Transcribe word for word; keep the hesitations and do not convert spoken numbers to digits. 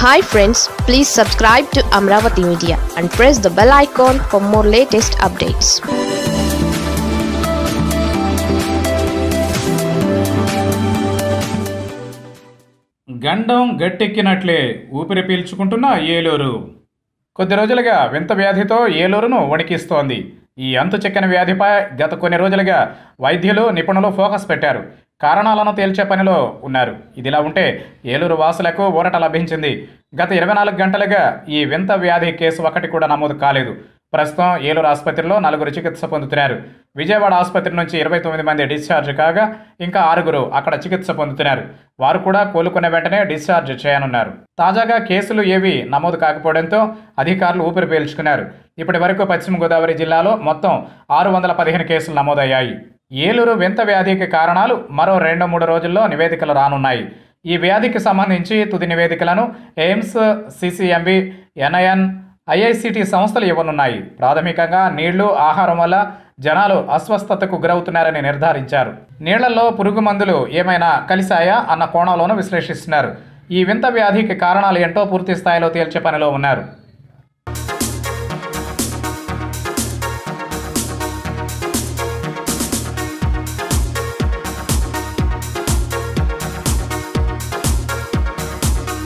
Hi friends, please subscribe to Amaravathi Media and press the bell icon for more latest updates. గండం గట్టెక్కినట్లే ఊపిరి పీల్చుకుంటున్న ఏలూరు. కొద్ది రోజులుగా వింత వ్యాధితో ఏలూరును వణికిస్తోంది. ఈ అంతు చెక్కని వ్యాధిపై గత కొన్ని రోజులుగా వైద్యులు నిపుణులు ఫోకస్ పెట్టారు. కారణాలను తేల్చే పనిలో ఉన్నారు. ఇదిలా ఉంటే ఏలూరు వాసులకు ఊరట లభించింది. గత ఇరవై నాలుగు గంటలుగా ఈ వింత వ్యాధి కేసు ఒకటి కూడా నమోదు కాలేదు. ప్రస్తుతం ఏలూరు ఆసుపత్రిలో నలుగురు చికిత్స పొందుతున్నారు. విజయవాడ ఆసుపత్రి నుంచి ఇరవై తొమ్మిది మంది డిశ్చార్జ్ కాగా ఇంకా ఆరుగురు అక్కడ చికిత్స పొందుతున్నారు. వారు కూడా కోలుకునే వెంటనే డిశ్చార్జ్ చేయనున్నారు. తాజాగా కేసులు ఏవి నమోదు కాకపోవడంతో అధికారులు ఊపిరి పీల్చుకున్నారు. ఇప్పటి వరకు పశ్చిమ గోదావరి జిల్లాలో మొత్తం ఆరు వందల పదిహేను కేసులు నమోదయ్యాయి. ఏలూరు వింత వ్యాధికి కారణాలు మరో రెండు మూడు రోజుల్లో నివేదికలు రానున్నాయి. ఈ వ్యాధికి సంబంధించి తుది నివేదికలను ఎయిమ్స్, సిసిఎంబి, ఎన్ఐఎన్, ఐఐసిటి సంస్థలు ఇవ్వనున్నాయి. ప్రాథమికంగా నీళ్లు, ఆహారం వల్ల జనాలు అస్వస్థతకు గురవుతున్నారని నిర్ధారించారు. నీళ్లలో పురుగు మందులు ఏమైనా కలిశాయా అన్న కోణంలోనూ విశ్లేషిస్తున్నారు. ఈ వింత వ్యాధికి కారణాలు ఏంటో పూర్తి స్థాయిలో తేల్చే పనిలో ఉన్నారు.